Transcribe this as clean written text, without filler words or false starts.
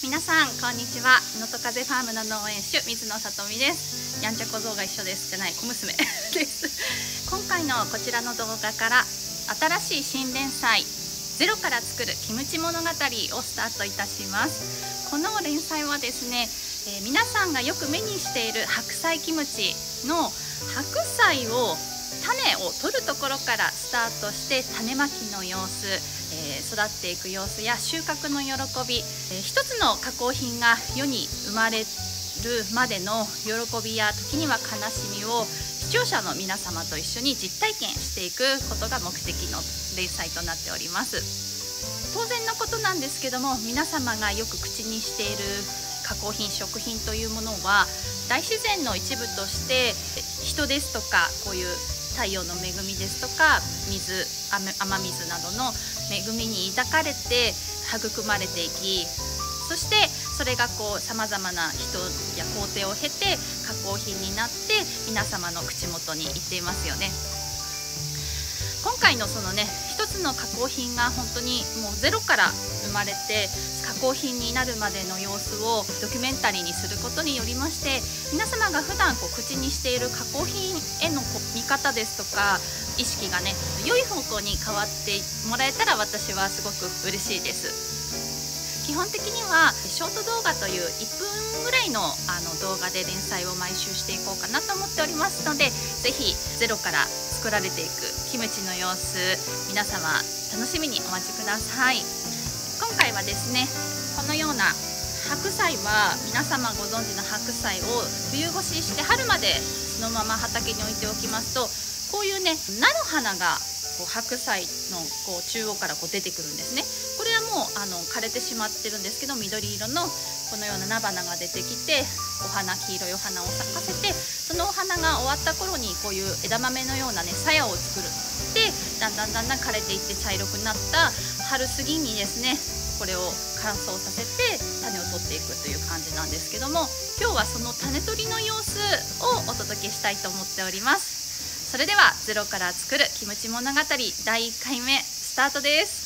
皆さんこんにちは。のと風ファームの農園主水野さとみです。やんちゃ小僧が一緒ですじゃない、小娘です今回のこちらの動画から新しい新連載ゼロから作るキムチ物語をスタートいたします。この連載はですね、皆さんがよく目にしている白菜キムチの白菜を種を取るところからスタートして種まきの様子、育っていく様子や収穫の喜び、一つの加工品が世に生まれるまでの喜びや時には悲しみを視聴者の皆様と一緒に実体験していくことが目的の連載となっております。当然のことなんですけども、皆様がよく口にしている加工品食品というものは大自然の一部として人ですとかこういう太陽の恵みですとか水、雨水などの恵みに抱かれて育まれていき、そしてそれがさまざまな人や工程を経て加工品になって皆様の口元にいっていますよね。今回のそのね、一つの加工品が本当にもうゼロから生まれて加工品になるまでの様子をドキュメンタリーにすることによりまして、皆様が普段口にしている加工品への見方ですとか意識がね、良い方向に変わってもらえたら私はすごく嬉しいです。基本的にはショート動画という1分ぐらいの動画で連載を毎週していこうかなと思っておりますので、ぜひゼロから作られていくキムチの様子、皆様楽しみにお待ちください。今回はですね、このような白菜は皆様ご存知の白菜を冬越しして春までそのまま畑に置いておきますと、こういうね菜の花が白菜の中央から出てくるんですね。これはもう枯れてしまってるんですけど、緑色のこのような菜花が出てきてお花、黄色いお花を咲かせて、そのお花が終わった頃にこういう枝豆のようなね鞘を作る。でだんだん枯れていって茶色くなった春過ぎにですね、これを乾燥させて種を取っていくという感じなんですけども、今日はその種取りの様子をお届けしたいと思っております。それではゼロから作るキムチ物語第1回目スタートです。